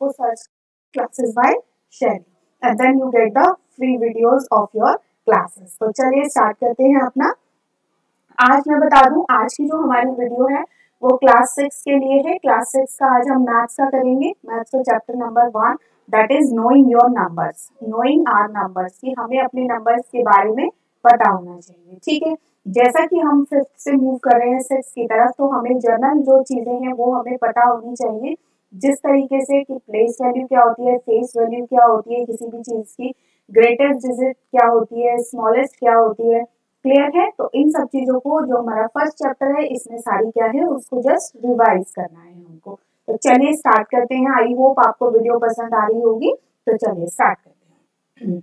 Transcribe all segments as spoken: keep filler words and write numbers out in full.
also search classes by Shelly and then you get the free videos of your classes. तो चलिए start करते हैं अपना। आज मैं बता दूं, आज की जो हमारी वीडियो है वो क्लास सिक्स के लिए है। क्लास सिक्स का आज हम मैथ्स का करेंगे। मैथ्स का chapter number one, that is knowing your numbers, knowing our numbers, कि हमें अपने नंबर्स के बारे में पता होना चाहिए। ठीक है, जैसा कि हम फिफ्थ से मूव कर रहे हैं सिक्स की तरफ, तो हमें जनरल जो चीजें हैं वो हमें पता होनी चाहिए। जिस तरीके से कि प्लेस वैल्यू क्या होती है, फेस वैल्यू क्या होती है किसी भी चीज की, ग्रेटेस्ट डिजिट क्या होती है, स्मॉलेस्ट क्या होती है, क्लियर है। तो इन सब चीजों को, जो हमारा फर्स्ट चैप्टर है इसमें सारी क्या है उसको जस्ट रिवाइज करना है हमको। तो चलिए स्टार्ट करते हैं। आई होप आपको वीडियो पसंद आ रही होगी। तो चलिए स्टार्ट करते हैं।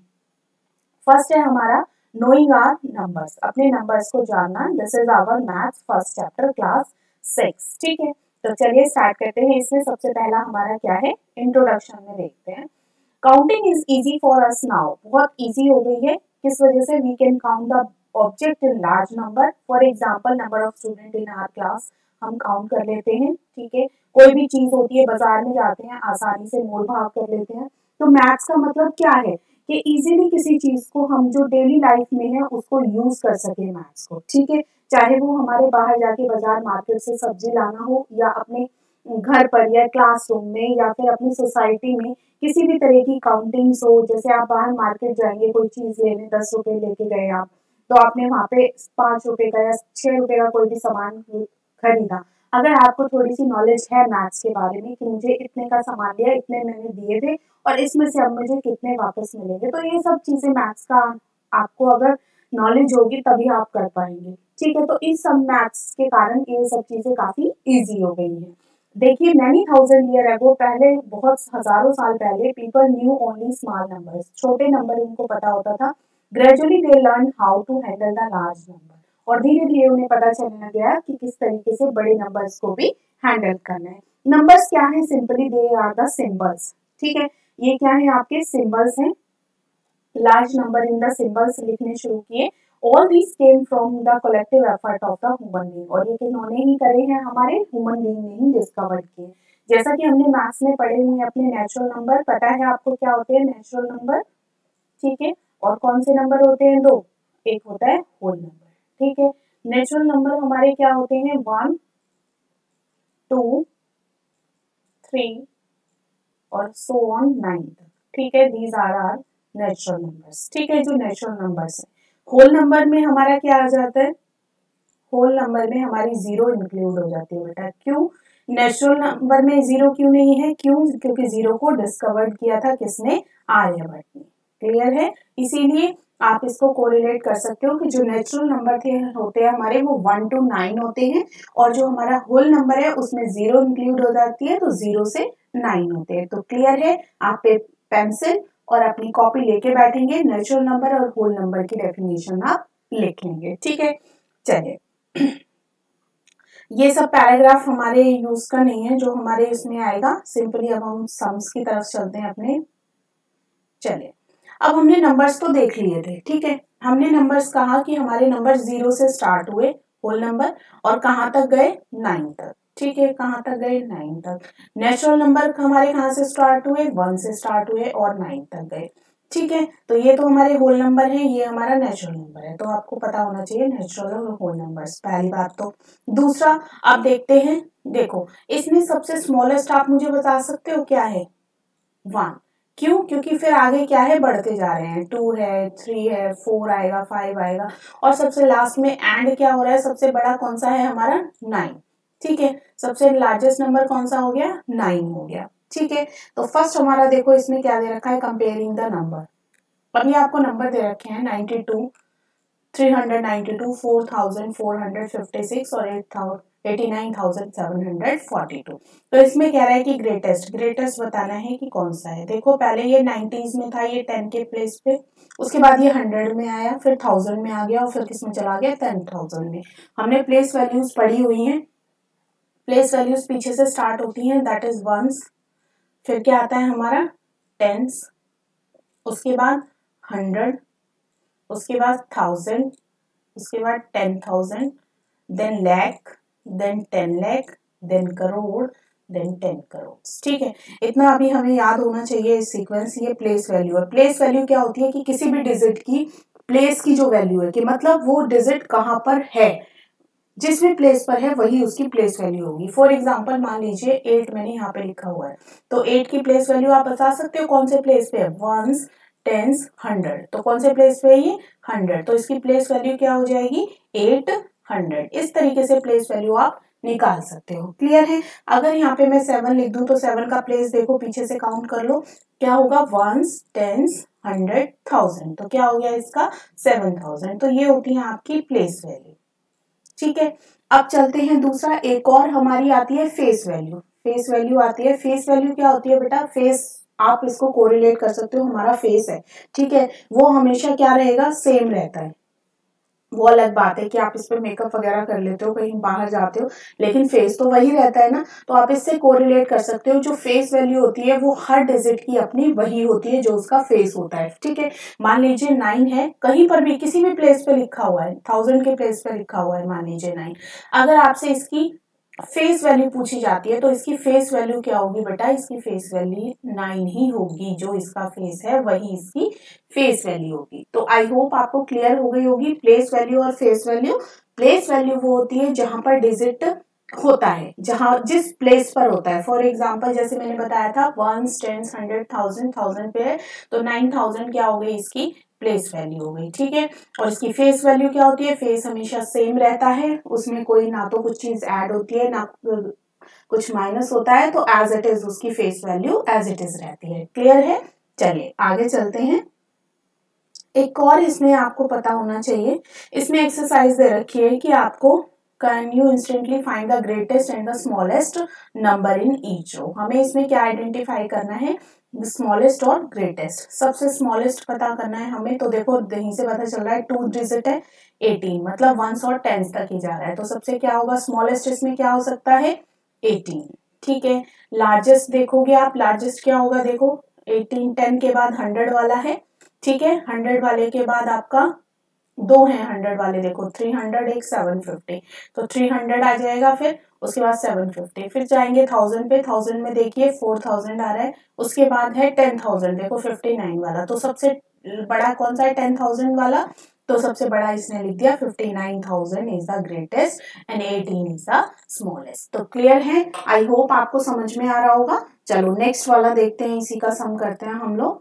फर्स्ट है हमारा नोइंग आवर नंबर्स, अपने नंबर्स को जानना। This is our maths first chapter class six. ठीक है, तो चलिए स्टार्ट करते हैं। इसमें सबसे पहला हमारा क्या है, इंट्रोडक्शन में देखते हैं। Counting is easy for us now, बहुत इजी हो गई है। किस वजह से? We can count the object in large number. For example number of student in our class हम काउंट कर लेते हैं। ठीक है, कोई भी चीज होती है, बाजार में जाते हैं आसानी से मोल भाव कर लेते हैं। तो मैथ्स का मतलब क्या है कि इजीली किसी चीज को हम जो डेली लाइफ में है उसको यूज कर सके मैथ्स को। ठीक है, चाहे वो हमारे बाहर जाके बाजार मार्केट से सब्जी लाना हो, या अपने घर पर या क्लासरूम में, या फिर अपनी सोसाइटी में किसी भी तरह की काउंटिंग्स हो। जैसे आप बाहर मार्केट जाएंगे कोई चीज लेने, दस रुपए लेके गए आप, तो आपने वहां पे पांच रुपए का या छह रुपए का कोई भी सामान खरीदा। अगर आपको थोड़ी सी नॉलेज है मैथ्स के बारे में कि मुझे इतने का सामान लिया, इतने मैंने दिए थे और इसमें से अब मुझे कितने वापस मिलेंगे, तो ये सब चीजें मैथ्स का आपको अगर नॉलेज होगी तभी आप कर पाएंगे। ठीक है, तो इस सब मैथ्स के कारण ये सब चीजें काफी इजी हो गई है। देखिए, मैनी थाउजेंड ईयर अगो, पहले बहुत हजारों साल पहले, people knew only small numbers, छोटे नंबर उनको पता होता था। Gradually they learn how to handle the large number, और धीरे धीरे उन्हें पता चलने गया कि किस तरीके से बड़े नंबर्स को भी हैंडल करना है। नंबर्स क्या है? Simply they are the symbols. ठीक है, ये क्या है? आपके सिंबल्स हैं। Large number in the symbols लिखने शुरू किए। All these came from the collective effort of the human being, और ये किन्होंने ही करे हैं? हमारे ह्यूमन बीइंग ने ही डिस्कवर किए। जैसा कि हमने मैथ्स में पढ़े हुए हैं अपने नेचुरल नंबर, पता है आपको क्या होते हैं नेचुरल नंबर? ठीक है, और कौन से नंबर होते हैं? दो, एक होता है होल नंबर। ठीक है, नेचुरल नंबर हमारे क्या होते हैं? वन, टू, थ्री और सो ऑन नाइन तक। ठीक है, these are are natural numbers. ठीक है, जो नेचुरल नंबर्स है। होल नंबर में हमारा क्या आ जाता है? होल नंबर में हमारी जीरो इंक्लूड हो जाती है बेटा। क्यों? नेचुरल नंबर में जीरो क्यों नहीं है? क्यों? क्योंकि जीरो को डिस्कवर किया था किसने? आर्यभट्ट ने। क्लियर है? इसीलिए आप इसको कोरिलेट कर सकते हो कि जो नेचुरल नंबर थे होते हैं हमारे, वो वन टू नाइन होते हैं, और जो हमारा होल नंबर है उसमें जीरो इंक्लूड हो जाती है, तो जीरो से नाइन होते हैं। तो क्लियर है? आप पे पेंसिल और अपनी कॉपी लेके बैठेंगे, नेचुरल नंबर और होल नंबर की डेफिनेशन आप लिख लेंगे। ठीक है, चलिए ये सब पैराग्राफ हमारे यूज का नहीं है, जो हमारे इसमें आएगा। सिंपली अब हम सम्स की तरफ चलते हैं अपने। चलिए, अब हमने नंबर्स तो देख लिए थे। ठीक है, हमने नंबर्स कहा कि हमारे नंबर जीरो से स्टार्ट हुए, होल नंबर, और कहाँ तक गए? नाइन तक। ठीक है, कहाँ तक गए? नाइन तक। नेचुरल नंबर हमारे कहाँ से स्टार्ट हुए? वन से स्टार्ट हुए और नाइन तक गए। ठीक है, तो ये तो हमारे होल नंबर है, ये हमारा नेचुरल नंबर है। तो आपको पता होना चाहिए नेचुरल और होल नंबर्स, पहली बात तो। दूसरा, आप देखते हैं, देखो इसमें सबसे स्मॉलेस्ट आप मुझे बता सकते हो क्या है? वन। क्यों? क्योंकि फिर आगे क्या है? बढ़ते जा रहे हैं। टू है, थ्री है, फोर आएगा, फाइव आएगा, और सबसे लास्ट में एंड क्या हो रहा है? सबसे बड़ा कौन सा है हमारा? नाइन। ठीक है, सबसे लार्जेस्ट नंबर कौन सा हो गया? नाइन हो गया। ठीक है, तो फर्स्ट हमारा देखो इसमें क्या दे रखा है? Comparing the number. अभी आपको नंबर दे रखे हैं ninety two, three hundred ninety two, four thousand four hundred fifty six और eight thousand eighty nine thousand seven hundred forty two. तो इसमें कह रहा है कि ग्रेटेस्ट ग्रेटेस्ट बताना है कि कौन सा है। देखो पहले ये नाइन्टीज में था, ये टेन के प्लेस पे, उसके बाद ये हंड्रेड में आया, फिर थाउजेंड में आ गया, और फिर किसमें चला गया? टेन थाउजेंड में। हमने प्लेस वैल्यूज पढ़ी हुई हैं। प्लेस वैल्यूज पीछे से स्टार्ट होती हैं, दैट इज वंस, फिर क्या आता है हमारा? टेंस, उसके बाद हंड्रेड, उसके बाद थाउजेंड, उसके बाद ten thousand, then lakh, then ten lakh, then crore, then ten crore. ठीक है, इतना अभी हमें याद होना चाहिए इस सीक्वेंस। ये प्लेस वैल्यू है। प्लेस वैल्यू क्या होती है कि किसी भी डिजिट की प्लेस की जो वैल्यू है, कि मतलब वो डिजिट कहाँ पर है, जिस भी प्लेस पर है वही उसकी प्लेस वैल्यू होगी। फॉर एग्जाम्पल मान लीजिए एट मैंने यहाँ पे लिखा हुआ है, तो एट की प्लेस वैल्यू आप बता सकते हो कौन से प्लेस पे है, वंस, टेंस, हंड्रेड। तो कौन से प्लेस पे है ये, हंड्रेड, तो इसकी प्लेस वैल्यू क्या हो जाएगी, एट हंड्रेड। इस तरीके से प्लेस वैल्यू आप निकाल सकते हो। क्लियर है। अगर यहाँ पे मैं सेवन लिख दूं तो सेवन का प्लेस देखो, पीछे से काउंट कर लो, क्या होगा, वंस, टेंस, हंड्रेड, थाउजेंड, तो क्या हो गया इसका, सेवन थाउजेंड। तो ये होती है आपकी प्लेस वैल्यू। ठीक है, अब चलते हैं दूसरा, एक और हमारी आती है फेस वैल्यू। फेस वैल्यू आती है। फेस वैल्यू क्या होती है बेटा, फेस आप इसको कोरिलेट कर सकते हो, हमारा फेस है, ठीक है, वो हमेशा क्या रहेगा, सेम रहता है। वो अलग बात है कि आप इस पे मेकअप वगैरह कर लेते हो, कहीं बाहर जाते हो, लेकिन फेस तो वही रहता है ना। तो आप इससे कोरिलेट कर सकते हो, जो फेस वैल्यू होती है वो हर डिजिट की अपनी वही होती है जो उसका फेस होता है। ठीक है, मान लीजिए नाइन है, कहीं पर भी किसी भी प्लेस पे लिखा हुआ है, थाउजेंड के प्लेस पे लिखा हुआ है, मान लीजिए नाइन, अगर आपसे इसकी फेस वैल्यू पूछी जाती है तो इसकी फेस वैल्यू क्या होगी बेटा, इसकी फेस वैल्यू नाइन ही होगी, जो इसका फेस है वही इसकी फेस वैल्यू होगी। तो आई होप आपको क्लियर हो गई होगी प्लेस वैल्यू और फेस वैल्यू। प्लेस वैल्यू वो होती है जहां पर डिजिट होता है, जहां जिस प्लेस पर होता है। फॉर एग्जाम्पल जैसे मैंने बताया था, ones, tens, hundred, thousand, thousand पे है, तो नाइन थाउजेंड क्या हो गई, इसकी प्लेस वैल्यू हो गई। ठीक है, और इसकी फेस वैल्यू क्या होती है, फेस हमेशा सेम रहता है, उसमें कोई ना तो कुछ चीज ऐड होती है ना कुछ माइनस होता है, तो एज इट इज उसकी face value as it is रहती है। क्लियर है। चलिए आगे चलते हैं। एक और इसमें आपको पता होना चाहिए, इसमें एक्सरसाइज दे रखी है कि आपको can you instantly find the greatest and the smallest number in each row. हमें इसमें क्या आइडेंटिफाई करना है, स्मॉलेस्ट और ग्रेटेस्ट। सबसे स्मॉलेस्ट पता करना है हमें, तो देखो यहीं से पता चल रहा है टू डिजिट है, एटीन, मतलब वंस और टेंस तक ही जा रहा है, तो सबसे क्या होगा, स्मॉलेस्ट इसमें क्या हो सकता है, एटीन। ठीक है, लार्जेस्ट देखोगे आप, लार्जेस्ट क्या होगा, देखो एटीन, टेन के बाद हंड्रेड वाला है, ठीक है, हंड्रेड वाले के बाद आपका दो हैं हंड्रेड वाले, देखो थ्री हंड्रेड, एक सेवन फिफ्टी, तो थ्री हंड्रेड आ जाएगा, फिर उसके बाद सेवन फिफ्टी, फिर जाएंगे थाउजेंड पे, थाउजेंड में देखिए फोर थाउजेंड आ रहा है, उसके बाद है टेन थाउजेंड, देखो फिफ्टी नाइन वाला, तो सबसे बड़ा कौन सा है, टेन थाउजेंड वाला, तो सबसे बड़ा इसने लिख दिया fifty nine thousand is the greatest and eighteen is the smallest. तो क्लियर है, आई होप आपको समझ में आ रहा होगा। चलो नेक्स्ट वाला देखते हैं, इसी का सम करते हैं हम लोग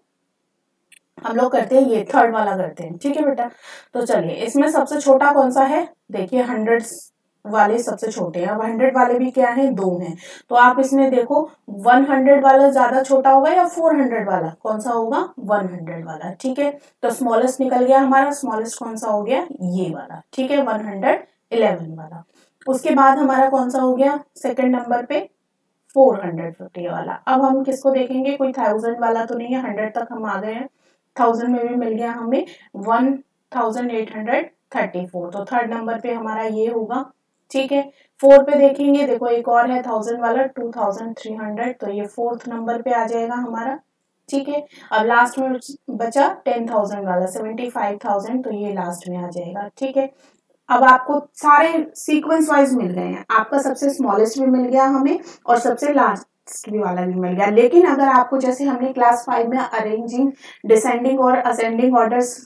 हम लोग करते हैं ये थर्ड वाला करते हैं। ठीक है बेटा, तो चलिए इसमें सबसे छोटा कौन सा है, देखिए हंड्रेड वाले सबसे छोटे हैं, अब हंड्रेड वाले भी क्या है, दो हैं, तो आप इसमें देखो वन हंड्रेड वाला ज्यादा छोटा होगा या फोर हंड्रेड वाला, कौन सा होगा, वन हंड्रेड वाला। ठीक है, तो स्मॉलेस्ट निकल गया हमारा, स्मॉलेस्ट कौन सा हो गया, ये वाला। ठीक है, वन हंड्रेड इलेवन वाला। उसके बाद हमारा कौन सा हो गया सेकेंड नंबर पे, फोर हंड्रेड फिफ्टी वाला। अब हम किसको देखेंगे, कोई थाउजेंड वाला तो नहीं है, हंड्रेड तक हम आ गए हैं, थाउजेंड में भी मिल गया हमें one thousand eight hundred thirty four, तो थर्ड नंबर पे हमारा ये होगा। ठीक है, फोर पे देखेंगे, देखो एक और है थाउजेंड वाला, टू थाउजेंड थ्री हंड्रेड, तो ये फोर्थ नंबर पे आ जाएगा हमारा। ठीक है, अब लास्ट में बचा टेन थाउजेंड वाला, सेवेंटी फाइव थाउजेंड, तो ये लास्ट में आ जाएगा। ठीक है, अब आपको सारे सीक्वेंस वाइज मिल गए हैं, आपका सबसे स्मॉलेस्ट भी मिल गया हमें और सबसे लास्ट भी वाला भी मिल गया। लेकिन अगर आपको जैसे हमने क्लास फाइव में अरेंजिंग डिसेंडिंग और असेंडिंग ऑर्डर्स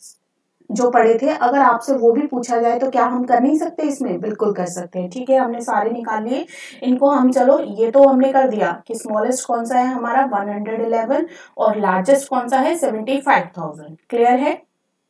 जो पढ़े थे, अगर आपसे वो भी पूछा जाए तो क्या हम कर नहीं सकते, इसमें बिल्कुल कर सकते हैं। ठीक है, हमने सारे निकाल लिए इनको हम, चलो ये तो हमने कर दिया कि स्मॉलेस्ट कौन सा है हमारा वन हंड्रेड इलेवन और लार्जेस्ट कौन सा है सेवेंटी फाइव थाउजेंड। क्लियर है।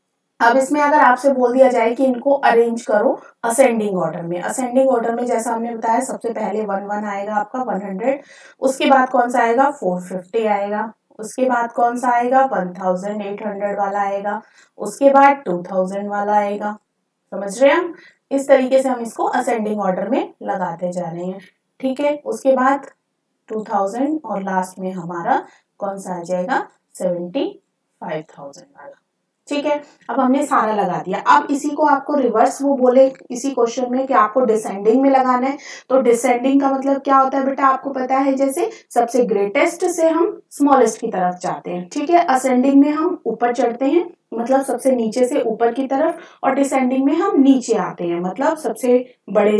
अब इसमें अगर आपसे बोल दिया जाए कि इनको अरेंज करो असेंडिंग ऑर्डर में, असेंडिंग ऑर्डर में जैसा हमने बताया सबसे पहले वन वन आएगा आपका वन हंड्रेड, उसके बाद कौन सा आएगा फोर फिफ्टी आएगा, उसके बाद कौन सा आएगा वन थाउजेंड एट हंड्रेड वाला आएगा, उसके बाद टू थाउजेंड वाला आएगा। समझ रहे हैं हम, इस तरीके से हम इसको असेंडिंग ऑर्डर में लगाते जा रहे हैं। ठीक है, उसके बाद टू थाउजेंड और लास्ट में हमारा कौन सा आ जाएगा सेवेंटी फाइव थाउजेंड वाला। ठीक है, अब हमने सारा लगा दिया। अब इसी को आपको रिवर्स वो बोले इसी क्वेश्चन में कि आपको डिसेंडिंग में लगाना है, तो डिसेंडिंग का मतलब क्या होता है बेटा, आपको पता है, जैसे सबसे ग्रेटेस्ट से हम स्मॉलेस्ट की तरफ जाते हैं। ठीक है, असेंडिंग में हम ऊपर चढ़ते हैं, मतलब सबसे नीचे से ऊपर की तरफ, और डिसेंडिंग में हम नीचे आते हैं, मतलब सबसे बड़े से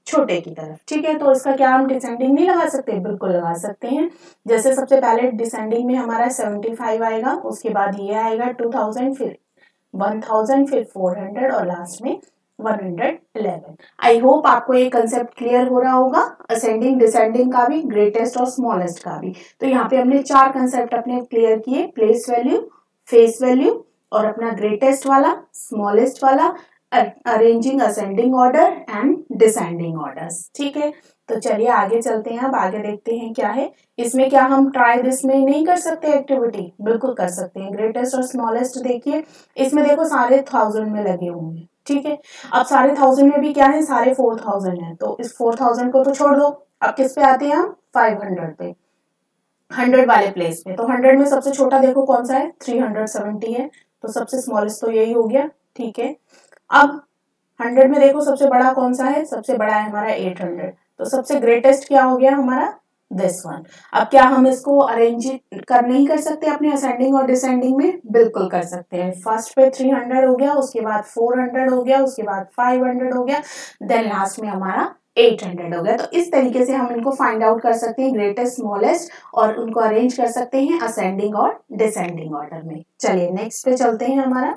छोटे की तरफ, ठीक है। तो इसका क्या हम डिसेंडिंग नहीं लगा सकते? बिल्कुल लगा सकते हैं। जैसे सबसे पहले डिसेंडिंग में हमारा सेवेंटी फाइव आएगा, उसके बाद ये आएगा टू थाउजेंड, फिर वन थाउजेंड, फिर फोर हंड्रेड और लास्ट में one hundred eleven. I hope आपको ये कंसेप्ट क्लियर हो रहा होगा, असेंडिंग डिसेंडिंग का भी, ग्रेटेस्ट और स्मॉलेस्ट का भी। तो यहाँ पे हमने चार कंसेप्ट अपने क्लियर किए, प्लेस वैल्यू, फेस वैल्यू और अपना ग्रेटेस्ट वाला, स्मॉलेस्ट वाला, arranging ascending order and descending orders, ठीक है। तो चलिए आगे चलते हैं, अब आगे देखते हैं क्या है इसमें। क्या हम ट्राई दिस में नहीं कर सकते एक्टिविटी? बिल्कुल कर सकते हैं। ग्रेटेस्ट और स्मॉलेस्ट देखिए, इसमें देखो सारे थाउजेंड में लगे हुए हैं, ठीक है। अब सारे थाउजेंड में भी क्या है, सारे फोर थाउजेंड है, तो इस फोर थाउजेंड को तो छोड़ दो। अब किस पे आते हैं हम? फाइव हंड्रेड पे, हंड्रेड वाले प्लेस पे। तो हंड्रेड में सबसे छोटा देखो कौन सा है? थ्री हंड्रेड सेवेंटी है, तो सबसे स्मॉलेस्ट तो यही हो गया, ठीक है। अब हंड्रेड में देखो सबसे बड़ा कौन सा है? सबसे बड़ा है हमारा एट हंड्रेड, तो सबसे ग्रेटेस्ट क्या हो गया हमारा? This one. अब क्या हम इसको अरेंज कर नहीं कर सकते अपने असेंडिंग और डिसेंडिंग में? बिल्कुल कर सकते हैं। फर्स्ट पे थ्री हंड्रेड हो गया, उसके बाद फोर हंड्रेड हो गया, उसके बाद फाइव हंड्रेड हो गया, देन लास्ट में हमारा एट हंड्रेड हो गया। तो इस तरीके से हम इनको फाइंड आउट कर सकते हैं, ग्रेटेस्ट स्मॉलेस्ट, और उनको अरेंज कर सकते हैं असेंडिंग और डिसेंडिंग ऑर्डर में। चलिए नेक्स्ट पे चलते हैं। हमारा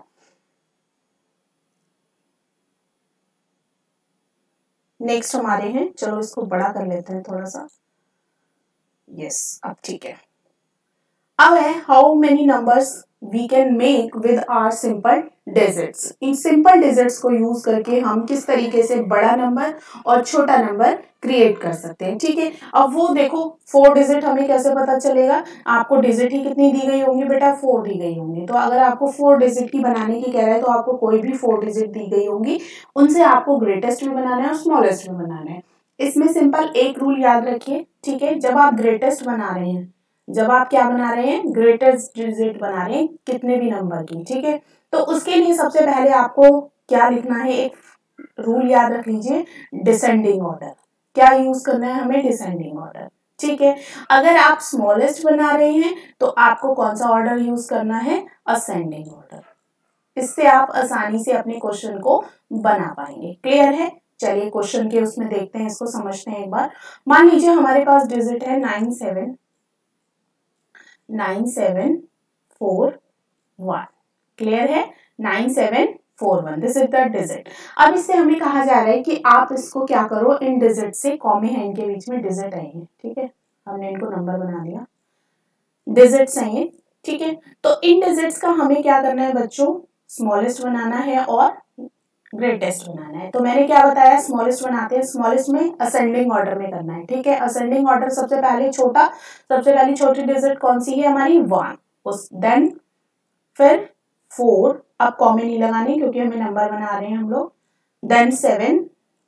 नेक्स्ट हमारे हैं, चलो इसको बड़ा कर लेते हैं थोड़ा सा, यस अब ठीक है। अब है how many numbers we can make with our simple digits. इन सिंपल डिजिट्स को यूज करके हम किस तरीके से बड़ा नंबर और छोटा नंबर क्रिएट कर सकते हैं, ठीक है। अब वो देखो फोर डिजिट हमें कैसे पता चलेगा? आपको डिजिट ही कितनी दी गई होंगी बेटा? फोर दी गई होंगी। तो अगर आपको फोर डिजिट की बनाने की कह रहा है तो आपको कोई भी फोर डिजिट दी गई होंगी, उनसे आपको ग्रेटेस्ट में बनाना है और स्मॉलेस्ट में बनाना है। इसमें सिंपल एक रूल याद रखिए, ठीक है। जब आप ग्रेटेस्ट बना रहे हैं, जब आप क्या बना रहे हैं? ग्रेटेस्ट डिजिट बना रहे हैं कितने भी नंबर की, ठीक है। तो उसके लिए सबसे पहले आपको क्या लिखना है? एक रूल याद रख लीजिए, डिसेंडिंग ऑर्डर। क्या यूज करना है हमें? डिसेंडिंग ऑर्डर, ठीक है। अगर आप स्मॉलेस्ट बना रहे हैं तो आपको कौन सा ऑर्डर यूज करना है? Ascending order. इससे आप आसानी से अपने क्वेश्चन को बना पाएंगे। क्लियर है? चलिए क्वेश्चन के उसमें देखते हैं, इसको समझते हैं एक बार। मान लीजिए हमारे पास डिजिट है nine seven nine seven four one. Clear है? Nine seven four one, this is the digit. अब इससे हमें कहा जा रहा है कि आप इसको क्या करो, इन डिजिट से, कॉमे है इनके बीच में, डिजिट है ये, ठीक है। हमने इनको नंबर बना दिया, डिजिट्स हैं ये, ठीक है। तो इन डिजिट्स का हमें क्या करना है बच्चों? स्मॉलेस्ट बनाना है और ग्रेटेस्ट बनाना है। तो मैंने क्या बताया? स्मॉलेस्ट बनाते हैं, स्मॉलेस्ट में असेंडिंग ऑर्डर में करना है, ठीक है। असेंडिंग ऑर्डर सबसे पहले छोटा, सबसे पहली छोटी डिजिट कौन सी है हमारी? वन, उस देन फिर फोर, अब कॉमे नहीं लगाने क्योंकि हमें नंबर बना रहे हैं हम लोग, then seven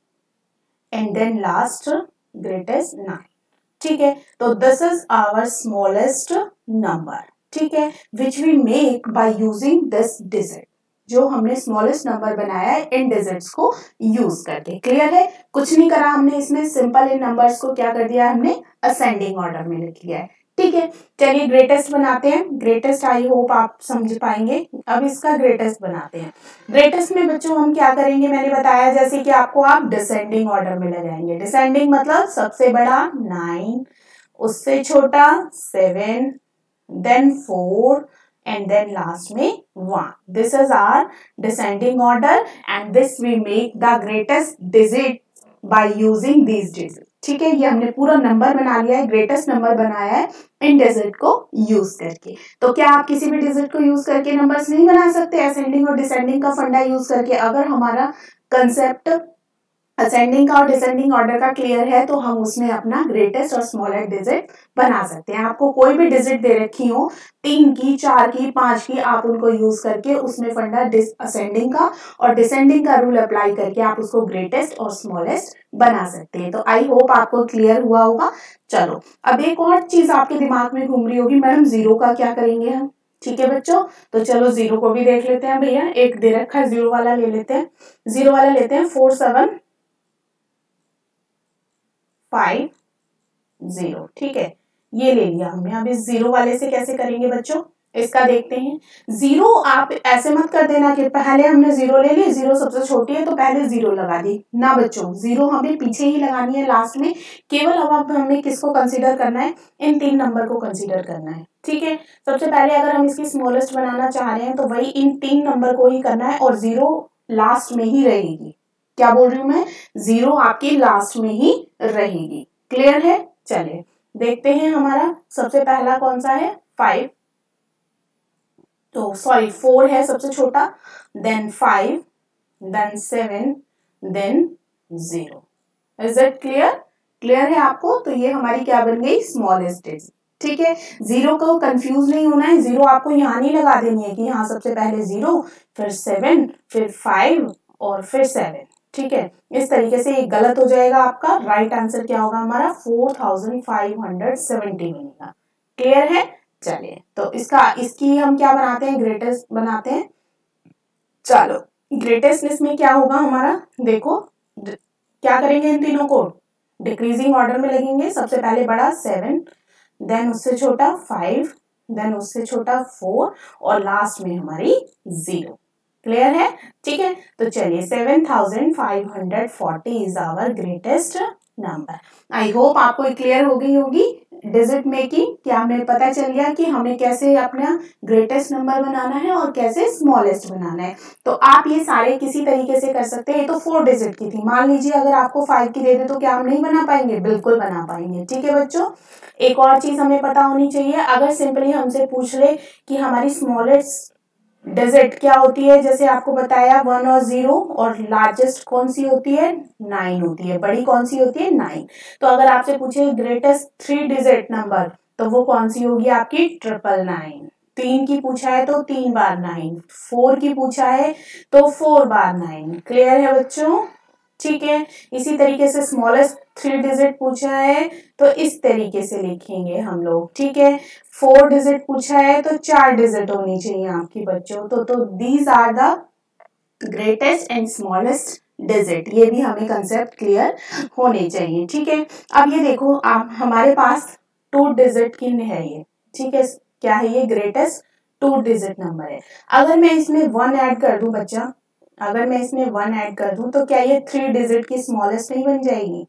and then last greatest nine, ठीक है। तो this is our smallest number, ठीक है, which we make by using this digit. जो हमने स्मॉलेस्ट नंबर बनाया है इन डिजिट्स को यूज करके। क्लियर है? कुछ नहीं करा हमने इसमें, सिंपल इन नंबर्स को क्या कर दिया हमने? असेंडिंग ऑर्डर में लिख लिया है, ठीक है। चलिए ग्रेटेस्ट बनाते हैं। ग्रेटेस्ट आई होप आप समझ पाएंगे। अब इसका ग्रेटेस्ट बनाते हैं। ग्रेटेस्ट में बच्चों हम क्या करेंगे? मैंने बताया जैसे कि आपको आप डिसेंडिंग ऑर्डर में लगाएंगे। डिसेंडिंग मतलब सबसे बड़ा नाइन, उससे छोटा seven, then four and then last में one. This is our descending order and this we make the greatest digit by using these digits. ठीक है, ये हमने पूरा नंबर बना लिया है, ग्रेटेस्ट नंबर बनाया है इन डिजिट को यूज करके। तो क्या आप किसी भी डिजिट को यूज करके नंबर्स नहीं बना सकते? असेंडिंग और डिसेंडिंग का फंडा यूज करके। अगर हमारा कंसेप्ट असेंडिंग का और डिसेंडिंग ऑर्डर का क्लियर है तो हम उसमें अपना ग्रेटेस्ट और स्मॉलेस्ट डिजिट बना सकते हैं। आपको कोई भी डिजिट दे रखी हो, तीन की, चार की, पांच की, आप उनको यूज करके उसमें फंडा असेंडिंग का और डिसेंडिंग का रूल अप्लाई करके आप उसको ग्रेटेस्ट और स्मॉलेस्ट बना सकते हैं। तो आई होप आपको क्लियर हुआ होगा। चलो अब एक और चीज आपके दिमाग में घूम रही होगी, मैडम जीरो का क्या करेंगे हम? ठीक है बच्चों, तो चलो जीरो को भी देख लेते हैं भैया। एक दे रखा है जीरो वाला, ले लेते हैं। जीरो वाला लेते हैं फोर सेवन फाइव जीरो, ठीक है, ये ले लिया हमने। अब इस जीरो वाले से कैसे करेंगे बच्चों? इसका देखते हैं। जीरो आप ऐसे मत कर देना कि पहले हमने जीरो ले ली, जीरो सबसे छोटी है तो पहले जीरो लगा दी ना बच्चों, जीरो हमें पीछे ही लगानी है लास्ट में। केवल अब हमें किसको कंसीडर करना है, इन तीन नंबर को कंसीडर करना है। ठीक है, सबसे पहले अगर हम इसकी स्मॉलेस्ट बनाना चाह रहे हैं तो वही इन तीन नंबर को ही करना है और जीरो लास्ट में ही रहेगी। क्या बोल रही हूँ मैं, जीरो आपकी लास्ट में ही रहेगी। क्लियर है, चलिए देखते हैं हमारा सबसे पहला कौन सा है, फाइव, तो सॉरी फोर है सबसे छोटा, then five, then seven, then zero. Is it clear, clear है आपको। तो ये हमारी क्या बन गई, स्मॉलेस्ट डिजिट। ठीक है, जीरो को कंफ्यूज नहीं होना है, जीरो आपको यहाँ नहीं लगा देनी है कि यहाँ सबसे पहले जीरो फिर सेवन फिर फाइव और फिर सेवन। ठीक है, इस तरीके से ये गलत हो जाएगा आपका। राइट आंसर क्या होगा हमारा, four thousand five hundred seventy बनेगा। क्लियर है, चलिए तो इसका इसकी हम क्या बनाते हैं, ग्रेटेस्ट बनाते हैं। चलो ग्रेटेस्ट लिस्ट में क्या होगा हमारा, देखो क्या करेंगे, इन तीनों को डिक्रीजिंग ऑर्डर में लगेंगे। सबसे पहले बड़ा सेवन, देन उससे छोटा फाइव, देन उससे छोटा फोर और लास्ट में हमारी जीरो। क्लियर है, ठीक है। तो चलिए seven thousand five hundred forty is our greatest number. I hope आपको क्लियर हो गई होगी डिजिट मेकिंग, क्या हमें पता चल गया कि हमें कैसे अपना ग्रेटेस्ट नंबर बनाना है और कैसे स्मॉलेस्ट बनाना है। तो आप ये सारे किसी तरीके से कर सकते हैं। ये तो फोर डिजिट की थी, मान लीजिए अगर आपको फाइव की दे दे तो क्या हम नहीं बना पाएंगे, बिल्कुल बना पाएंगे। ठीक है बच्चों, एक और चीज हमें पता होनी चाहिए, अगर सिंपली हमसे पूछ ले कि हमारी स्मॉलेस्ट डिजिट क्या होती है, जैसे आपको बताया वन और जीरो, और लार्जेस्ट कौन सी होती है, नाइन होती है, बड़ी कौन सी होती है, नाइन। तो अगर आपसे पूछे ग्रेटेस्ट थ्री डिजिट नंबर तो वो कौन सी होगी आपकी, ट्रिपल नाइन। तीन की पूछा है तो तीन बार नाइन, फोर की पूछा है तो फोर बार नाइन। क्लियर है बच्चों, ठीक है। इसी तरीके से स्मॉलेस्ट थ्री डिजिट पूछा है तो इस तरीके से लिखेंगे हम लोग। ठीक है, फोर डिजिट पूछा है तो चार डिजिट होनी चाहिए आपकी बच्चों। तो तो these are the greatest and smallest digit, ये भी हमें कंसेप्ट क्लियर होने चाहिए। ठीक है, अब ये देखो आप, हमारे पास टू डिजिट की है ये। ठीक है, क्या है ये, ग्रेटेस्ट टू डिजिट नंबर है। अगर मैं इसमें वन ऐड कर दूं बच्चा, अगर मैं इसमें वन ऐड कर दूं तो क्या ये थ्री डिजिट की स्मॉलेस्ट नहीं बन जाएगी,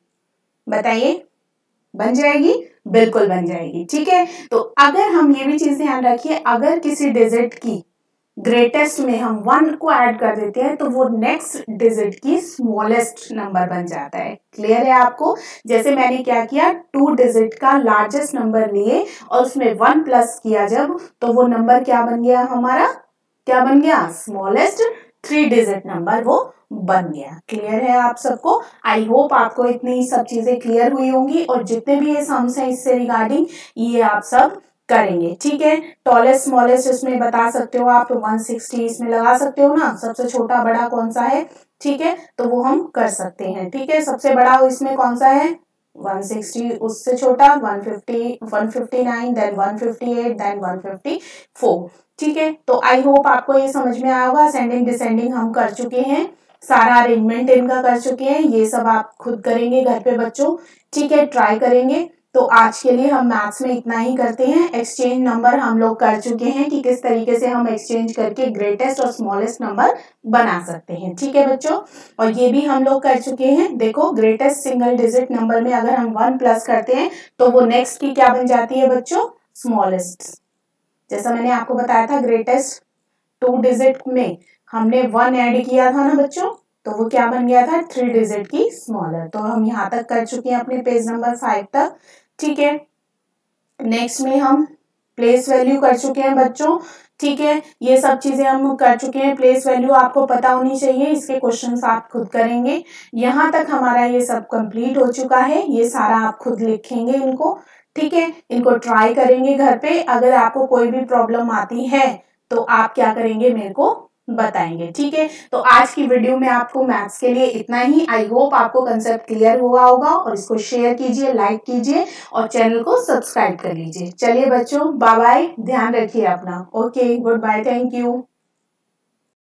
बताइए, बन जाएगी, बिल्कुल बन जाएगी। ठीक है, तो अगर हम ये भी चीज ध्यान रखिए, अगर किसी डिजिट की ग्रेटेस्ट में हम वन को ऐड कर देते हैं तो वो नेक्स्ट डिजिट की स्मॉलेस्ट नंबर बन जाता है। क्लियर है आपको, जैसे मैंने क्या किया, टू डिजिट का लार्जेस्ट नंबर लिए और उसमें वन प्लस किया जब, तो वो नंबर क्या बन गया हमारा, क्या बन गया, स्मॉलेस्ट थ्री डिजिट नंबर वो बन गया। क्लियर है आप सबको, आई होप आपको इतनी सब चीजें क्लियर हुई होंगी, और जितने भी ये सम्स हैं इससे रिगार्डिंग ये आप सब करेंगे। ठीक है, टॉलेस्ट स्मॉलेस्ट इसमें बता सकते हो आप, वन सिक्सटी इसमें लगा सकते हो ना, सबसे छोटा बड़ा कौन सा है। ठीक है, तो वो हम कर सकते हैं। ठीक है, सबसे बड़ा इसमें कौन सा है, वन सिक्सटी, उससे छोटा one fifty, one fifty nine, then one fifty eight, then one fifty four. ठीक है, तो आई होप आपको ये समझ में आया होगा। असेंडिंग डिसेंडिंग हम कर चुके हैं, सारा अरेंजमेंट इनका कर चुके हैं, ये सब आप खुद करेंगे घर पे बच्चों। ठीक है, ट्राई करेंगे। तो आज के लिए हम मैथ्स में इतना ही करते हैं। एक्सचेंज नंबर हम लोग कर चुके हैं कि किस तरीके से हम एक्सचेंज करके ग्रेटेस्ट और स्मॉलेस्ट नंबर बना सकते हैं। ठीक है बच्चों, और ये भी हम लोग कर चुके हैं। देखो ग्रेटेस्ट सिंगल डिजिट नंबर में अगर हम वन प्लस करते हैं तो वो नेक्स्ट की क्या बन जाती है बच्चों, स्मॉलेस्ट। जैसा मैंने आपको बताया था, ग्रेटेस्ट टू डिजिट में हमने वन ऐड किया था ना बच्चों, तो वो क्या बन गया था, थ्री डिजिट की स्मॉलर। तो हम यहाँ तक कर चुके हैं अपने पेज नंबर फाइव तक। ठीक है, नेक्स्ट में हम प्लेस वैल्यू कर चुके हैं बच्चों। ठीक है, ये सब चीजें हम कर चुके हैं। प्लेस वैल्यू आपको पता होनी चाहिए, इसके क्वेश्चंस आप खुद करेंगे। यहाँ तक हमारा ये सब कंप्लीट हो चुका है, ये सारा आप खुद लिखेंगे इनको। ठीक है, इनको ट्राई करेंगे घर पे। अगर आपको कोई भी प्रॉब्लम आती है तो आप क्या करेंगे, मेरे को बताएंगे। ठीक है, तो आज की वीडियो में आपको मैथ्स के लिए इतना ही। आई होप आपको कंसेप्ट क्लियर हुआ होगा, और इसको शेयर कीजिए, लाइक कीजिए और चैनल को सब्सक्राइब कर लीजिए। चलिए बच्चों, बाय बाय, ध्यान रखिए अपना। Okay, good bye, thank you.